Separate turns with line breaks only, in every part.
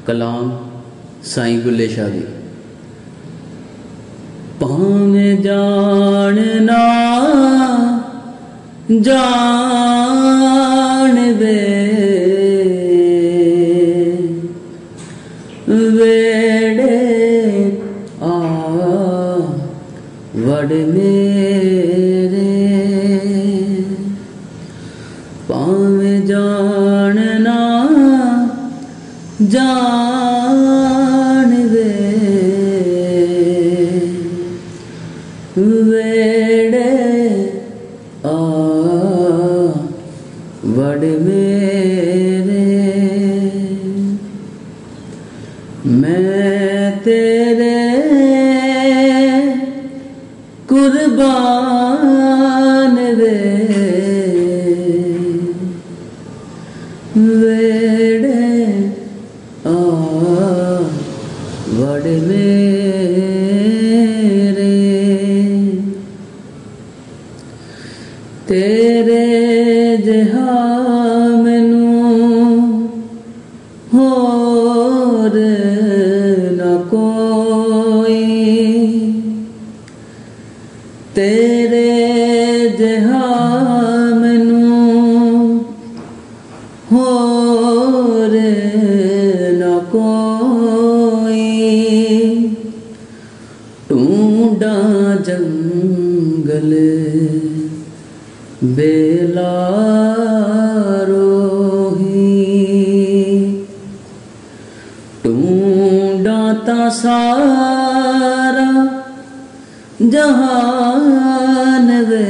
कलाम साईं बुल्ले शाह दी। भावें जानना जान दे वेड़े आ वड़ मेरे, भावें जानना जान दे वेड़े आ वड़ मेरे। मैं तेरे कुर्बान वे वेड़े आ वड़ मेरे। तेरे जिहा मैनू होर न कोई, तेरे जिहा मैनू होर न कोई। ढूंढा जंगल बेलारोही, ढूंढा ता सारा जहान वे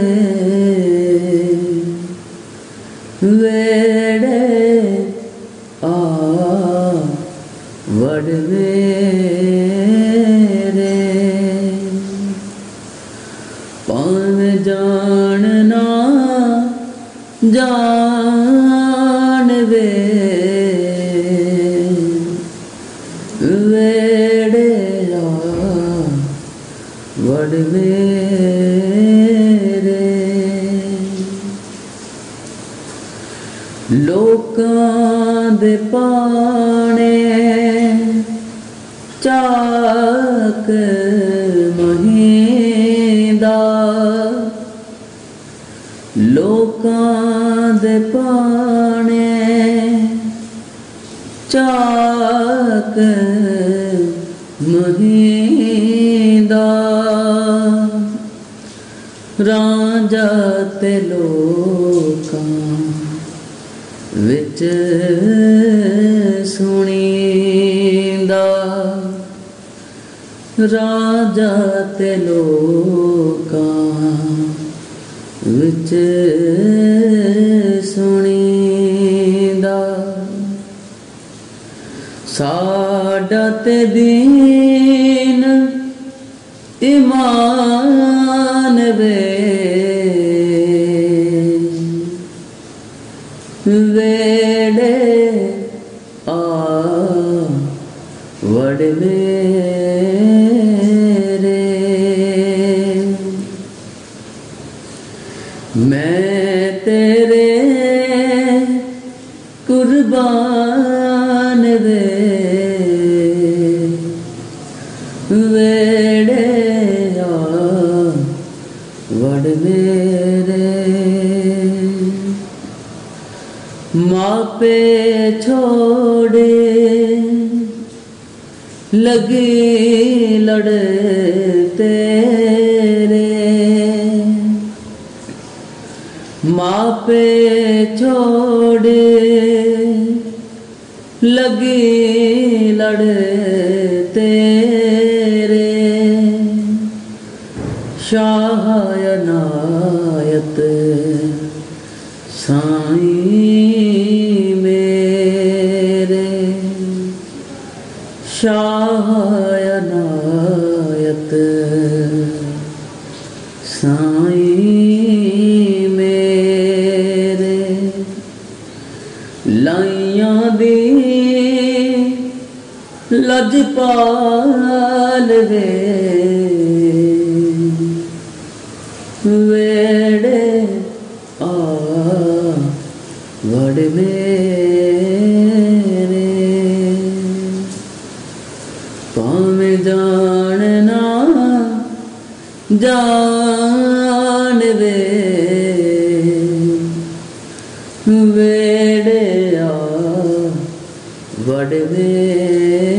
वेड़े आ वड़ मेरे। भावें जानना जान वे वेड़े आ वड़ मेरे। लोकां दे पाने चाक महींदा, लोकां दे पाने चाक महींदा। रांझा ते लोकां विच सुनींदा, रांझा ते लोकां विच सुनींदा। साडा ते दीन ईमान वे वेड़े आ वड़ मेरे। मैं तेरे कुर्बान वे वेड़े आ वड़ मेरे। मापे छोड़े लगी लड़ तेरे, मापे छोड़े लगी लड़ तेरे। शाह अनायत साईं मेरे, शाह अनायत साईं मेरे। लाइयां दी लजपाल वे वेड़े आ वड़ मेरे। जान वे वेड़े आ वड़वे